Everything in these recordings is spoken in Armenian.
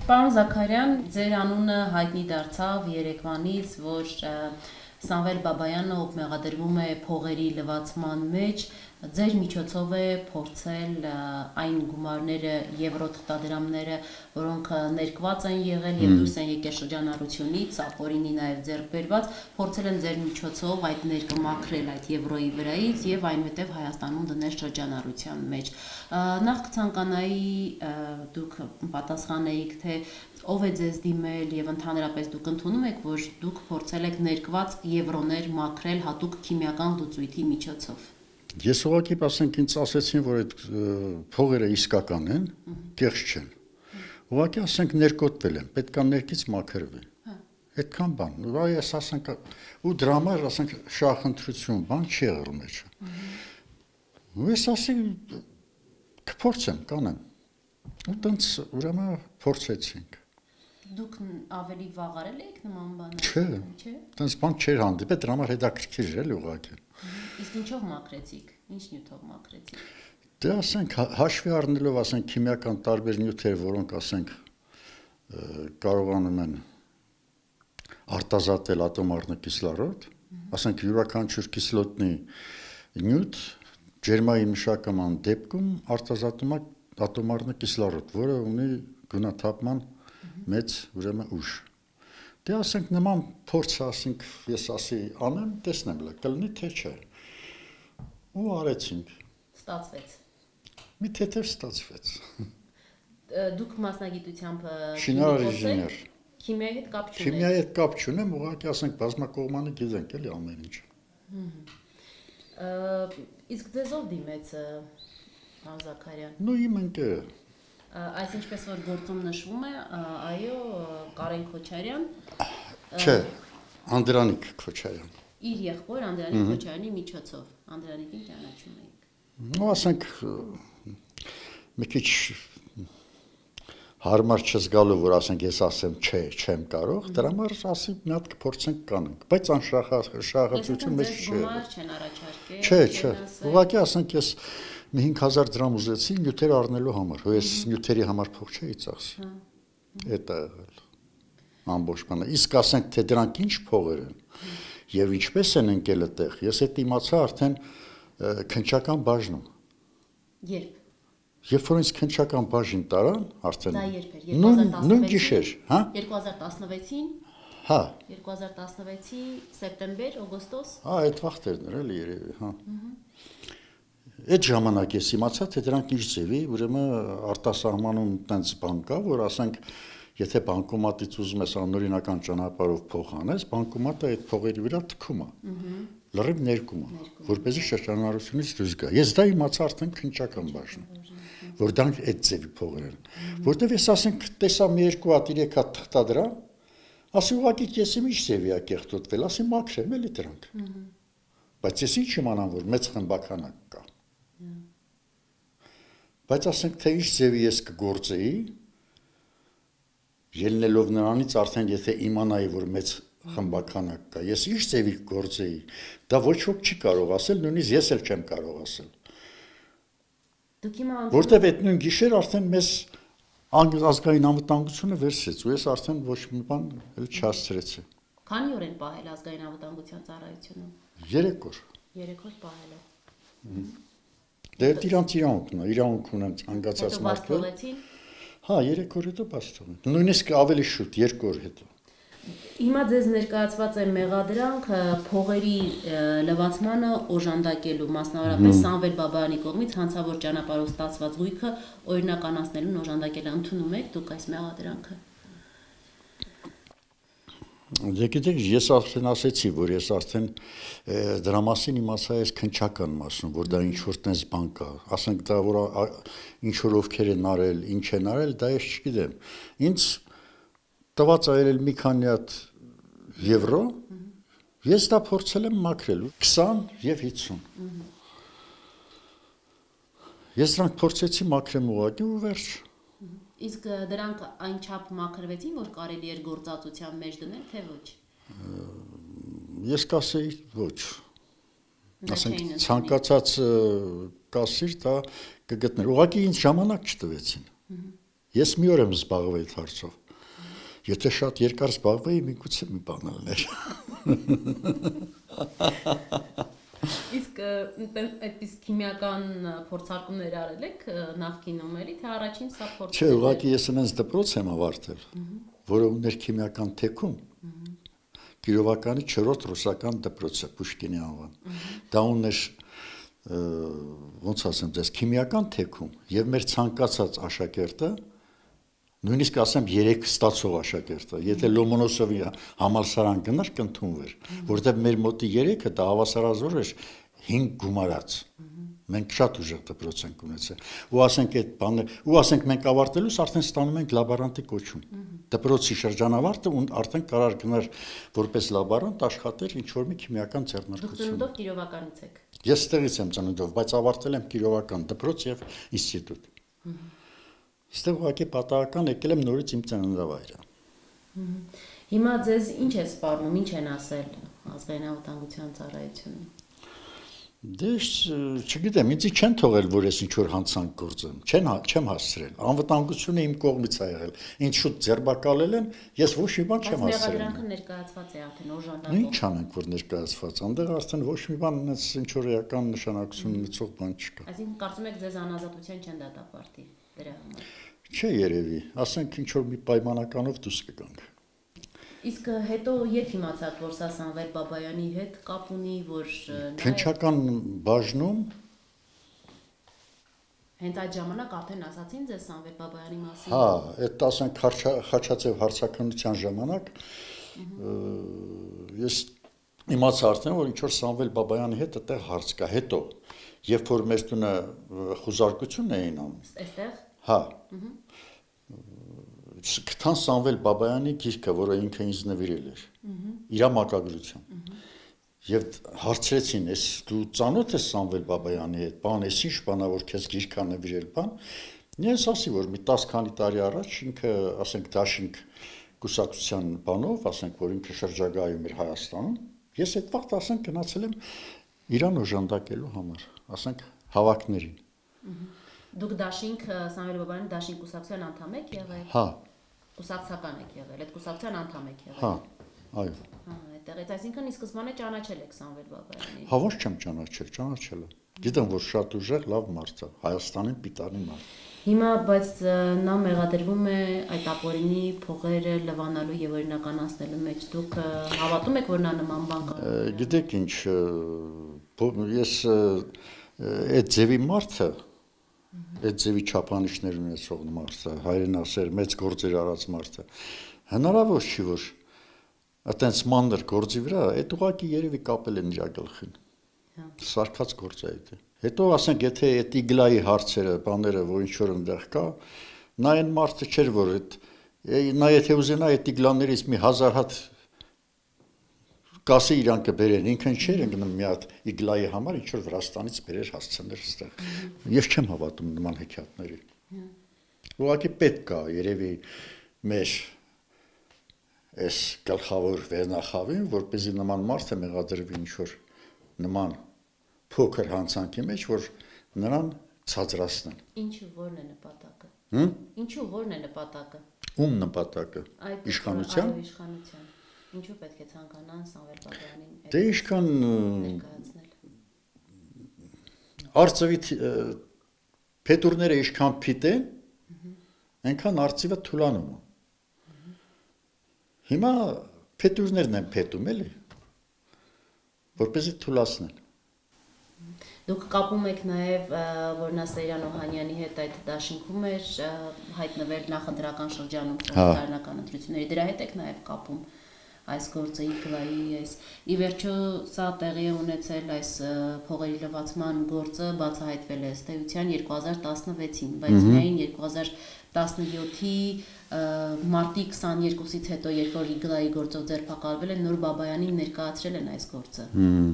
Պարոն Զաքարյան, ձեր անունը հայտնի դարձավ երեկվանից, որ Սամվել Բաբայանը, ով մեղադրվում է փողերի լվացման մեջ, ձեր միջոցով է փորձել այն գումարները, եվրո թղթադրամները, որոնք ներկված են եղել եւ դուրս են եկել շրջանառությունից, ապօրինի նաեւ ձեռք բերված, փորձել են ձեր միջոցով այդ ներկը մաքրել այդ եվրոյի վրայից եւ այնուհետեւ Հայաստանում դնել շրջանառության մեջ։ Նախ կցանկանայի դուք պատասխանեիք, թե ով է ձեզ դիմել եւ ընդհանրապես դուք ընդունում եք, որ դուք փորձել եք ներկված եվրոներ մաքրել հատուկ քիմիական լուծույթի միջոցով։ Ես ուղղակի ասենք ինձ ասեցին, որ այդ փողերը իսկական են, կեղծ չեն։ Ուղղակի ասենք ներկոտվել են, պետք է ներքից մաքրվի։ Այդքան բան։ Այս ասենք ու դրա համար ասենք շահընտրություն, բան չի եղել մեջը։ Ես ասենք կփորձեմ, կանեմ։ Ու տենց ուրեմն փորձեցինք։ Դուք ավելի վաղարել եք նման բաներ, չէ։ Տենց բան չէր հանդիպել, դրա համար հետաքրքիր էր էլի ուղղակի։ Իսկ ինչով մաքրեցիք, ինչ նյութով մաքրեցիք։ Դե ասենք հաշվի առնելով ասենք քիմիական տարբեր նյութեր, որոնք ասենք կարողանում են արտազատել ատոմառնկիսլորոդ, ասենք յուրաքանչյուր կիսլոտնի նյութ ջերմային մշակման դեպքում արտազատում է ատոմառնկիսլորոդ, որը ունի գունաթափման մեծ ուրեմն ուժ։ Դե ասենք նման փորձ ասենք ես ասի անեմ, տեսնեմ կլինի թե չէ։ Ու արեցինք։ Ստացվեց։ Մի թեթև ստացվեց։ Դուք մասնագիտությամբ շինարար ինժեներ։ Քիմիայի հետ կապ չունեք։ Քիմիայի հետ կապ չունեմ, ուղղակի ասենք բազմակողմանի գիտենք էլի ամեն ինչ։ Իսկ ձեզ ով դիմեց պարոն Զաքարյան։ Նու իմ ընկերը։ Այս ինչպես որ գործում նշվում է, այո, Կարեն Քոչարյան։ Չէ, Անդրանիկ Քոչարյան։ Իր եղբոր Անդրանիկ Քոչարյանի միջոցով, Անդրանիկին ճանաչում եք։ Նու ասենք մի քիչ հարմար չզգալու, որ ասենք ես ասեմ չէ, չեմ կարող, դրա համար ասի մի հատ կփորձենք կանենք, բայց անշահացություն մեջ չէ։ Գումար չեն առաջարկել։ Չէ, ուղղակի ասենք ես մի 5000 դրամ ուզեցի նյութեր առնելու համար, ու ես նյութերի համար փող չէի ծախսի։ Էդ է եղել ամբողջ բանը։ Իսկ ասենք թե դրանք ինչ փողեր են եւ ինչպես են ընկել այդտեղ, ես այդ իմացա արդեն քնչական բաժնում։ Երբ։ Երբ որ ինձ քնչական բաժին տարան, արդեն դա երբ էր։ նույն գիշեր, հա? 2016-ին։ Հա։ 2016-ի սեպտեմբեր, օգոստոս։ Հա, այդ վաղտերն էր էլի երևի, հա։ Այդ ժամանակ ես իմացա, թե դրանք ինչ ձևի, ուրեմն արտասահմանում տենց բան կա, որ ասենք, եթե բանկոմատից ուզում ես անօրինական ճանապարհով փող անես, բանկոմատը այդ փողերի վրա թքում է։ Լրիվ ներկում է, որպեսզի շրջանառությունից դուրս գա։ Ես դա իմացա արդեն քնչական բաժնում, որ դրանք այդ ձևի փողեր են։ Որտեվ ես ասենք տեսա մի երկու հատ 3 հատ թղթադրամ, ասի ուղղակի ես ինչ ձևի է կեղտոտվել, ասի մաքրեմ էլի դրանք։ Բայց ես ինչ իմանամ, որ մեծ խմբականակ կա։ Բայց ասենք թե ինչ ձևի ես կգործեի, ելնելով նրանից արդեն եթե իմանայի, որ մեծ խմբականակ կա, ես ինչ ձևի կգործեի, դա ոչ ոք չի կարող ասել, նույնիսկ ես էլ չեմ կարող ասել։ Որտեվ այդ նույն գիշեր արդեն մեզ ազգային անվտանգությունը վերցրեց, ու ես արդեն ոչ մի բան էլ չհասցրեցի։ Քանի օր են պահել ազգային անվտանգության ծառայությունը։ 3 օր։ 3 օր պահել է։ Դե իրանց իրանք ունեն ցանկացած մարդու։ Հա, 3 օր հետո բաց թողին։ Նույնիսկ ավելի շուտ, 2 օր հետո։ Հիմա ձեզ ներկայացված է մեղադրանք փողերի լվացմանը օժանդակելու, մասնավորապես Սամվել Բաբայանի կողմից հանցավոր ճանապարհով ստացված գույքը օրինականացնելուն օժանդակելը։ Ընդունում եք դուք այս մեղադրանքը։ Դե գիտեք, ես արդեն ասեցի, որ ես արդեն դրա մասին իմացա ես քնչական մասում, որ դա ինչ որ տես բան կա, ասենք դա որ ինչ որ ովքեր են արել, ինչ են արել, դա ես չգիտեմ։ Ինձ տված այրել մի քանի հատ եվրո, ես դա փորձել եմ մաքրել 20 եւ 50։ Ես դրանք փորձեցի մաքրեմ ուղղակի ու վերջ։ Իսկ դրանք այնչափ մաքրվեցին, որ կարելի էր գործածության մեջ դնել, թե ոչ։ Ես կասեի ոչ։ Ասենք ցանկացած կասիր դա կգտներ։ Ուղղակի ինձ ժամանակ չտվեցին։ Ես մի օր եմ զբաղվել այդ հարցով։ Եթե շատ երկար զբաղվեի, միգուցե մի բան ալներ։ Իսկ այդպես քիմիական փորձարկումներ արել եք նախկինում էլի, թե առաջին սա փորձ։ Չէ, ուղղակի ես այնց դպրոց եմ ավարտել, որը ուներ քիմիական թեքում։ Կիրովականի 4-րդ ռուսական դպրոցը Պուշկինի անվան։ Դա ուներ ոնց ասեմ ձեզ քիմիական թեքում եւ մեր ցանկացած աշակերտը նույնիսկ ասեմ 3 ստացող աշակերտը, եթե Լոմոնոսովի համալսարան գնար կընդունվեր, որտեղ մեր մոտի 3-ը դա հավասարազոր էր 5 գումարած։ Մենք շատ ուժեղ դպրոց ենք ունեցել։ Ու ասենք այդ բանը, ու ասենք մենք ավարտելուց արդեն ստանում ենք լաբորանտի կոչում։ Դպրոցի շրջանավարտը արդեն կարար գնար որպես լաբորանտ աշխատեր ինչ որ մի քիմիական Դուք ձեռնարկություն։ ծնունդով Կիրովականից եք։ Ես ստեղից եմ ծնունդով, բայց ավարտել եմ Կիրովական դպրոց եւ ինստիտուտ։ Ստեղ ուղղակի պատահական եկել եմ նորից իմ ծննդավայրը։ Հիմա ձեզ ինչ է սպառնում, ինչ են ասել ազգային անվտանգության ծառայությունը։ Դե չգիտեմ, ինձ չեն թողել, որ ես ինչ-որ հանցանք գործեմ, չեմ հասցրել, անվտանգությունը իմ կողմից է եղել, ինձ շուտ ձերբակալել են, ես ոչ մի բան չեմ հասցրել։ Մեղադրանքը ներկայացված է արդեն օժանդակով։ Ինչ անենք, որ ներկայացված, այնտեղ արդեն ոչ մի բան այնպես ինչ-որ էական նշանակություն ունեցող բան չկա։ Այսինքն կարծում եք ձեզ անազատության չեն դատապարտի դրա համար։ Չէ երևի, ասենք ինչ-որ մի պայմանականով դուրս կգանք։ Իսկ հետո երբ իմացաք, որ սա Սամվել Բաբայանի հետ կապ ունի, որ Քնչական բաժնում հենց այդ ժամանակ արդեն ասացին ձեզ Սամվել Բաբայանի մասին։ Հա, այդ ասենք Խաչաձև հարցաքննության ժամանակ ես իմացա արդեն, որ ինչ որ Սամվել Բաբայանի հետ այդտեղ հարց կա, հետո երբ որ մեր տունը խուզարկություն էին անում։ Այստեղ։ Հա։ Գտան Սամվել Բաբայանի գիրքը, որը ինքը ինձ նվիրել էր։ Իր մակագրությամբ։ Եվ հարցրեցին, «Էս դու ծանոթ ես Սամվել Բաբայանի հետ, բան, էս ինչ բանա, որ քեզ գիրք ա նվիրել, բան»։ Ես ասի, որ մի 10 քանի տարի առաջ ինքը, ասենք, դաշինք կուսակցության բանով, ասենք, որ ինքը շրջագայում էր Հայաստանում, ես այդ վաղտ ասենք գնացել եմ իրան օժանդակելու համար, ասենք, հավաքներին։ Դուք դաշինք Սամվել Բաբայանի դաշինք կուսակցության անդամ եք եղել։ Հա։ Կուսակցական եք եղել, այդ կուսակցության անդամ եք եղել։ Հա, այո։ Հա, այդտեղից, այսինքն ի սկզբանե ճանաչել եք Սամվել Բաբայանի։ Հա, ոչ չեմ ճանաչել եմ։ Գիտեմ, որ շատ ուժեղ լավ մարդ է, Հայաստանի պիտանի մարդ։ Հիմա բայց նա մեղադրվում է այդ ապօրինի փողերը լվանալու եւ օրինականացնելու մեջ։ Դուք հավատում եք, որ նա նման բան կարող։ Գիտեք ինչ, ես այդ ձևի մարդը, այդ ձևի չափանիշներ ունեցող մարդը, հայրենասեր, մեծ գործեր արած մարդը, հնարավոր չի, որ այտենց մանր գործի վրա, այդ ուղղակի երևի կապել են իր գլխին։ Սարկած գործ է այդ։ Հետո ասենք, եթե այդ իգլայի հարցերը, բաները, որ ինչ որ այնտեղ կա, նա այն մարդը չէր, որ նա եթե ուզենա այդ իգլաներից մի 1000 հատ կասի իրան կբերեն, ինքն չէր ընկնում մի հատ իգլայի համար, ինչ որ Վրաստանից բերեր հասցներ այստեղ։ Ես չեմ հավատում նման հեքիաթների։ Ուղղակի պետք է երևի մեր այս գլխավոր վերնախավին, որպեսզի նման մարդը մեղադրվի ինչ որ նման փոքր հանցանքի մեջ, որ նրան ցածրացնեն։ Ինչու որն է նպատակը։ Ինչու որն է նպատակը։ Ում նպատակը։ Իշխանության։ Իշխանության։ Ինչու պետք է ցանկանան Սամվել Բաբայանին։ Դե իշքան ներկայացնել։ Արծվի փետուրները իշքան փիտեն, այնքան արծիվը թուլանում է։ Հիմա փետուրներն են փետում էլի, որպեսզի թուլացնեն։ Դուք կապում եք նաև, որ նա Սեյրան Օհանյանի հետ այդ դաշինքում էր հայտնվել նախընտրական շրջանում խորհրդարանական ընտրությունների, դրա հետ եք նաև կապում այս գործը իգլայի այս ի վերջո սա տեղի է ունեցել այս փողերի լվացման գործը բացահայտվել է ըստ էության 2016-ին, բայց միայն 2017-ի մարտի 22-ից հետո, երբ որ իգլայի գործով ձերբակալվել են, նոր Բաբայանին ներկայացրել են այս գործը։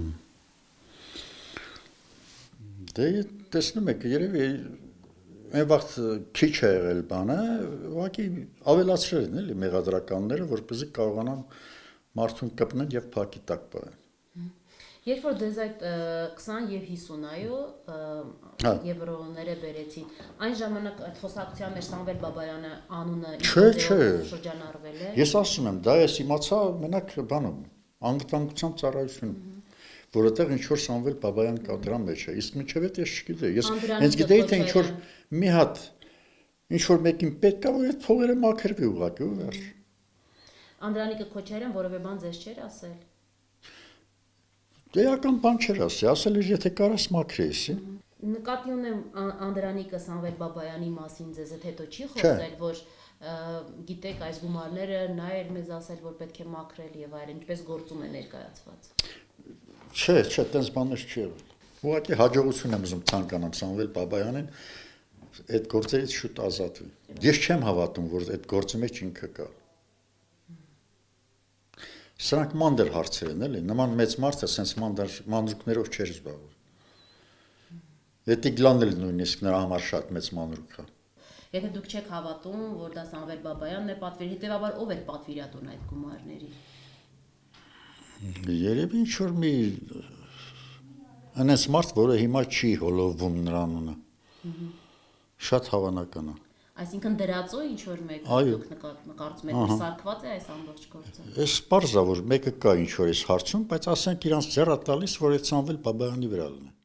Դե տեսնում եք, երևի այն վաղտ քիչ է եղել բանը, ուղղակի ավելացրել են էլի մեղադրականները, որպեսզի կարողանան մարդուն կպնել եւ փակի տակ պահեն։ Երբ որ դեզ այդ 20 եւ 50-այո եվրոները բերեցին, այն ժամանակ այդ խոսակցության մեջ Սամվել Բաբայանը անունը շրջանառվել է։ Ես ասում եմ, դա ես իմացա մենակ բանում, անվտանգության ծառայությունում, որովհետեւ ինչ որ Սամվել Բաբայան կա դրա մեջ է, իսկ մինչև այդ ես չգիտեի, ես հենց գիտեի թե ինչ որ մի հատ ինչ որ մեկին պետք է որ այդ փողերը մաքրվի ուղղակի ու վերջ։ Անդրանիկը Քոչարյան որևէ բան ձեզ չէր ասել։ Դեական բան չէր ասել էր եթե կարաս մաքրեիս։ Նկատի ունեմ Անդրանիկը Սամվել Բաբայանի մասին ձեզ հետո չի խոսել, որ գիտեք այս գումարները նա էր մեզ ասել որ պետք է մաքրել եւ այլն, ինչպես գործում է ներկայացված։ Չէ, տենց բաներ չի եղել։ Ուղղակի հաջողություն եմ ուզում ցանկանամ Սամվել Բաբայանին այդ գործերից շուտ ազատվի։ Ես չեմ հավատում, որ այդ գործի մեջ ինքը կա։ Սրանք մանդր հարցեր են, էլի, նման մեծ մարդը սենց մանրուքներով չէր զբաղվում։ Էտիգլանն էլ նույնիսկ նրա համար շատ մեծ մանրուք է։ Եթե դուք չեք հավատում, որ դա Սամվել Բաբայանն է պատվիրել, հետեւաբար ով էր պատվիրատուն այդ գումարների։ Երևի ինչ որ մի այնպես մարդ, որը հիմա չի հոլովում նրա անունը։ Շատ հավանական է։ Այսինքն դրածո ինչ որ մեկ դուք նկարծում եք, սարքված է այս ամբողջ գործը։ Էս պարզ է որ մեկը կա ինչ որ էս հարցում, բայց ասենք իրանց ձեռը տալիս, որ այդ Սամվել Բաբայանի վրա լինի։